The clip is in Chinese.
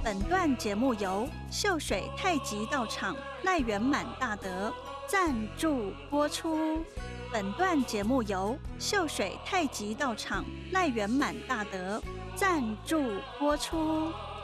本段节目由秀水太极道场赖圆满大德赞助播出。本段节目由秀水太极道场赖圆满大德赞助播出。